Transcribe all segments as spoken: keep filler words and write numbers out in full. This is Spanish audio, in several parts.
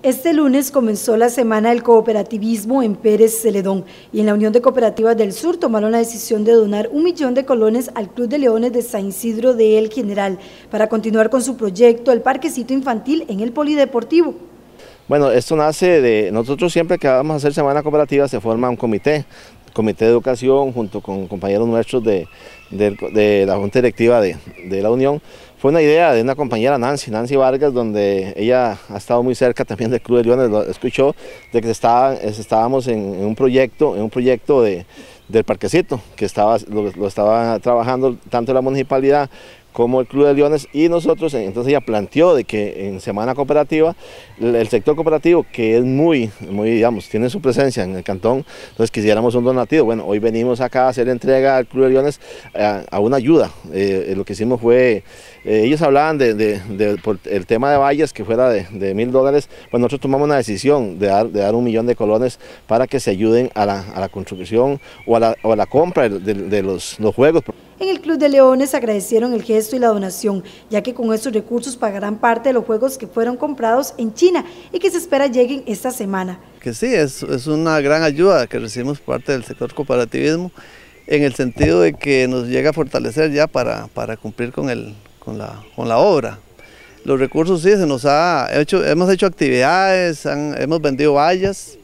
Este lunes comenzó la Semana del Cooperativismo en Pérez Celedón y en la Unión de Cooperativas del Sur tomaron la decisión de donar un millón de colones al Club de Leones de San Isidro de El General para continuar con su proyecto, el parquecito infantil en el polideportivo. Bueno, esto nace de nosotros siempre que vamos a hacer Semana Cooperativa se forma un comité, comité de educación junto con compañeros nuestros de, de, de la Junta Directiva de, de la Unión. Fue una idea de una compañera Nancy, Nancy Vargas, donde ella ha estado muy cerca también del Club de Leones, lo escuchó de que estaba, estábamos en, en un proyecto, en un proyecto de, del parquecito, que estaba, lo, lo estaba trabajando tanto la municipalidad como el Club de Leones, y nosotros, entonces ella planteó de que en Semana Cooperativa, el sector cooperativo, que es muy, muy, digamos, tiene su presencia en el cantón, entonces quisiéramos un donativo. Bueno, hoy venimos acá a hacer entrega al Club de Leones a, a una ayuda. Eh, lo que hicimos fue, eh, ellos hablaban de, de, de por el tema de vallas, que fuera de, de mil dólares, pues nosotros tomamos una decisión de dar, de dar un millón de colones para que se ayuden a la, a la construcción o a la, o a la compra de, de los, los juegos. En el Club de Leones agradecieron el gesto y la donación, ya que con estos recursos pagarán parte de los juegos que fueron comprados en China y que se espera lleguen esta semana. Que sí, es, es una gran ayuda que recibimos por parte del sector cooperativismo, en el sentido de que nos llega a fortalecer ya para, para cumplir con, el, con, la, con la obra. Los recursos sí, se nos ha hecho, hemos hecho actividades, han, hemos vendido vallas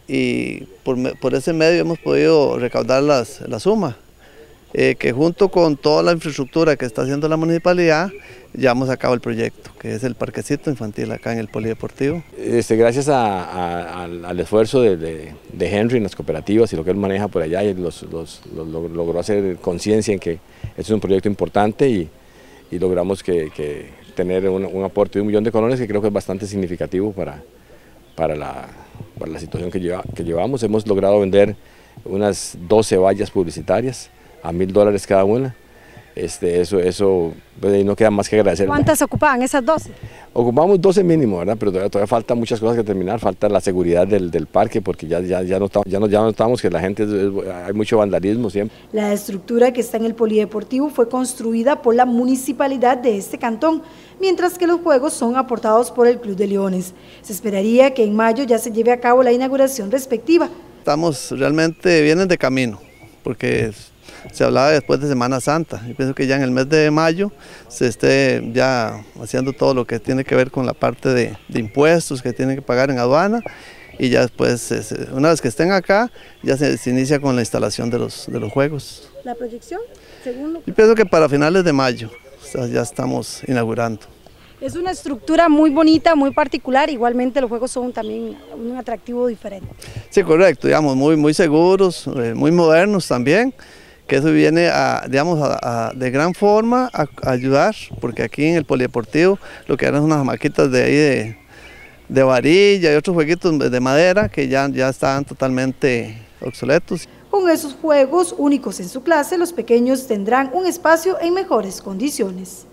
y por, por ese medio hemos podido recaudar las, la suma. Eh, que junto con toda la infraestructura que está haciendo la municipalidad, llevamos a cabo el proyecto, que es el parquecito infantil acá en el polideportivo. Este, gracias a, a, al, al esfuerzo de, de, de Henry en las cooperativas y lo que él maneja por allá, y los, los, los, logró hacer conciencia en que este es un proyecto importante y, y logramos que, que tener un, un aporte de un millón de colones que creo que es bastante significativo para, para, la, para la situación que, lleva, que llevamos. Hemos logrado vender unas doce vallas publicitarias a mil dólares cada una. Este, eso, eso pues, no queda más que agradecer. ¿Cuántas ocupaban esas doce? Ocupamos doce mínimo, ¿verdad? Pero todavía, todavía faltan muchas cosas que terminar, falta la seguridad del, del parque, porque ya, ya, ya, notamos, ya, ya notamos que la gente, hay mucho vandalismo siempre. La estructura que está en el polideportivo fue construida por la municipalidad de este cantón, mientras que los juegos son aportados por el Club de Leones. Se esperaría que en mayo ya se lleve a cabo la inauguración respectiva. Estamos realmente, vienen de camino, porque se hablaba después de Semana Santa. Yo pienso que ya en el mes de mayo se esté ya haciendo todo lo que tiene que ver con la parte de, de impuestos que tienen que pagar en aduana, y ya después, una vez que estén acá, ya se, se inicia con la instalación de los, de los juegos. ¿La proyección? Según lo... Yo pienso que para finales de mayo, o sea, ya estamos inaugurando. Es una estructura muy bonita, muy particular, igualmente los juegos son también un atractivo diferente. Sí, correcto, digamos, muy, muy seguros, eh, muy modernos también, que eso viene a, digamos, a, a, de gran forma a, a ayudar, porque aquí en el polideportivo lo que eran unas maquitas de ahí de, de varilla y otros jueguitos de madera que ya, ya están totalmente obsoletos. Con esos juegos únicos en su clase, los pequeños tendrán un espacio en mejores condiciones.